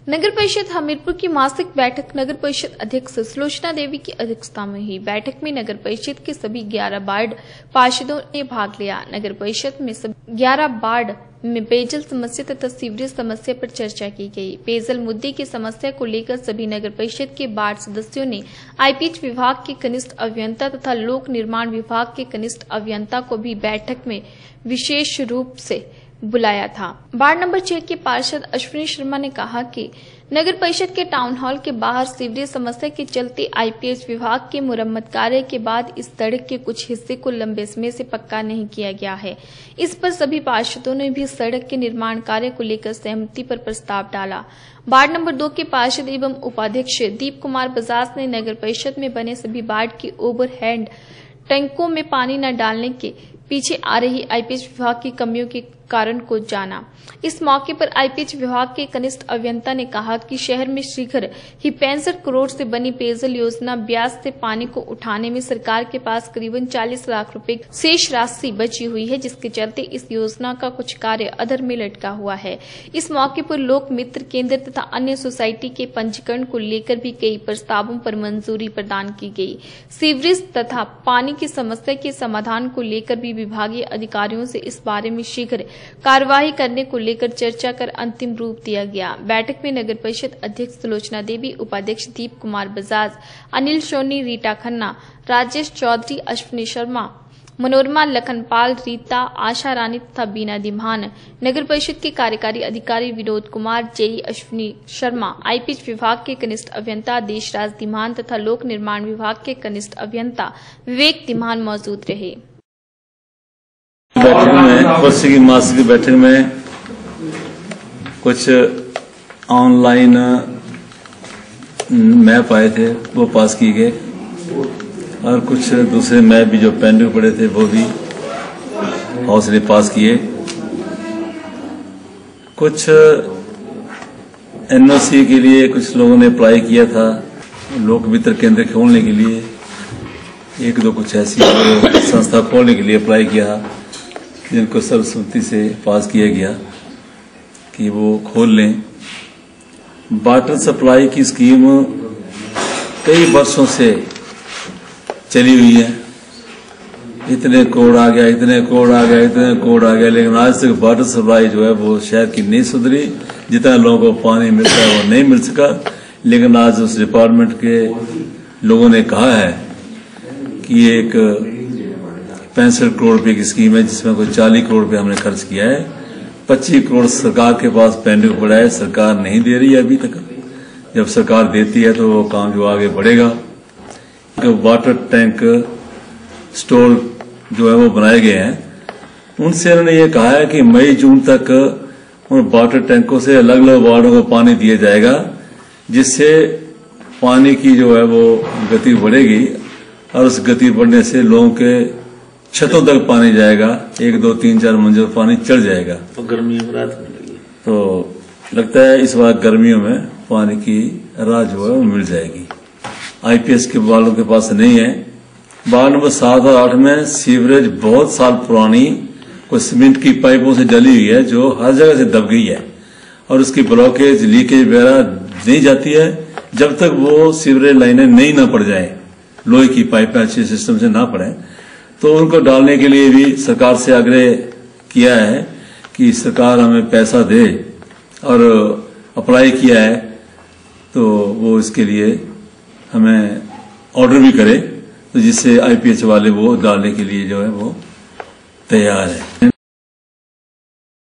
नगर परिषद हमीरपुर की मासिक बैठक नगर परिषद अध्यक्ष सुलोचना देवी की अध्यक्षता में हुई। बैठक में नगर परिषद के सभी 11 वार्ड पार्षदों ने भाग लिया। नगर परिषद में सभी 11 वार्ड में पेयजल समस्या तथा सीवरेज समस्या पर चर्चा की गई। पेयजल मुद्दे की समस्या को लेकर सभी नगर परिषद के वार्ड सदस्यों ने आईपीएच विभाग के कनिष्ठ अभियंता तथा लोक निर्माण विभाग के कनिष्ठ अभियंता को भी बैठक में विशेष रूप से बुलाया था। वार्ड नंबर 6 के पार्षद अश्विनी शर्मा ने कहा कि नगर परिषद के टाउन हॉल के बाहर सीवरेज समस्या के चलते आईपीएच विभाग के मुरम्मत कार्य के बाद इस सड़क के कुछ हिस्से को लंबे समय से पक्का नहीं किया गया है। इस पर सभी पार्षदों ने भी सड़क के निर्माण कार्य को लेकर सहमति पर प्रस्ताव डाला। वार्ड नंबर 2 के पार्षद एवं उपाध्यक्ष दीप कुमार बजाज ने नगर परिषद में बने सभी वार्ड के ओवरहेड टैंकों में पानी न डालने के पीछे आ रही आईपीएच विभाग की कमियों के कारण को जाना। इस मौके पर आईपीएच विभाग के कनिष्ठ अभियंता ने कहा कि शहर में शीघ्र ही 65 करोड़ से बनी पेयजल योजना ब्याज से पानी को उठाने में सरकार के पास करीबन 40 लाख रुपए शेष राशि बची हुई है, जिसके चलते इस योजना का कुछ कार्य अधर में लटका हुआ है। इस मौके पर लोक मित्र केंद्र तथा अन्य सोसाइटी के पंजीकरण को लेकर भी कई प्रस्तावों पर मंजूरी प्रदान की गई। सीवरेज तथा पानी की समस्या के समाधान को लेकर भी विभागीय अधिकारियों से इस बारे में शीघ्र कार्यवाही करने को लेकर चर्चा कर अंतिम रूप दिया गया। बैठक में नगर परिषद अध्यक्ष सुलोचना देवी, उपाध्यक्ष दीप कुमार बजाज, अनिल सोनी, रीटा खन्ना, राजेश चौधरी, अश्विनी शर्मा, मनोरमा लखनपाल, रीता, आशा रानी तथा बीना दिमान, नगर परिषद के कार्यकारी अधिकारी विनोद कुमार, जेई अश्विनी शर्मा, आईपीएच विभाग के कनिष्ठ अभियंता देशराज दिमान तथा लोक निर्माण विभाग के कनिष्ठ अभियंता विवेक दिमान मौजूद रहे। बैठक में वर्ष की मासिक बैठक में कुछ ऑनलाइन मैप आए थे, वो पास किए गए और कुछ दूसरे मैप भी जो पेंडिंग पड़े थे वो भी हाउस ने पास किए। कुछ एनओसी के लिए कुछ लोगों ने अप्लाई किया था, लोक मित्र केंद्र खोलने के लिए, एक दो कुछ ऐसी संस्था खोलने के लिए अप्लाई किया, जिनको सर्वसम्मति से पास किया गया कि वो खोल लें। वाटर सप्लाई की स्कीम कई वर्षों से चली हुई है। इतने कोड आ गया, इतने कोड आ गया, इतने कोड आ गया, लेकिन आज तक वाटर सप्लाई जो है वो शहर की नहीं सुधरी। जितना लोगों को पानी मिलता है वो नहीं मिल सका। लेकिन आज उस डिपार्टमेंट के लोगों ने कहा है कि एक 65 करोड़ रुपए की स्कीम है, जिसमें कोई 40 करोड़ रुपए हमने खर्च किया है। 25 करोड़ सरकार के पास पेंडिंग पड़ा है, सरकार नहीं दे रही है अभी तक। जब सरकार देती है तो वो काम जो आगे बढ़ेगा। वाटर टैंक स्टोर जो है वो बनाए गए हैं। उनसे उन्होंने ये कहा है कि मई जून तक उन वाटर टैंकों से अलग अलग वार्डों को पानी दिया जाएगा, जिससे पानी की जो है वो गति बढ़ेगी और उस गति बढ़ने से लोगों के छतों तक पानी जाएगा। 1, 2, 3, 4 मंजिल पानी चढ़ जाएगा। तो गर्मियों में रात में लगी तो लगता है इस बार गर्मियों में पानी की राह जो है वो मिल जाएगी। आईपीएस के वालों के पास नहीं है। वार्ड नंबर 7 और 8 में सीवरेज बहुत साल पुरानी कोई सीमेंट की पाइपों से डली हुई है, जो हर जगह से दब गई है और उसकी ब्लॉकेज, लीकेज वगैरह नहीं जाती है जब तक वो सीवरेज लाइनें नहीं ना पड़ जाए, लोहे की पाइपें अच्छे सिस्टम से ना पड़े। तो उनको डालने के लिए भी सरकार से आग्रह किया है कि सरकार हमें पैसा दे और अप्लाई किया है तो वो इसके लिए हमें ऑर्डर भी करे, तो जिससे आईपीएच वाले वो डालने के लिए जो है वो तैयार है।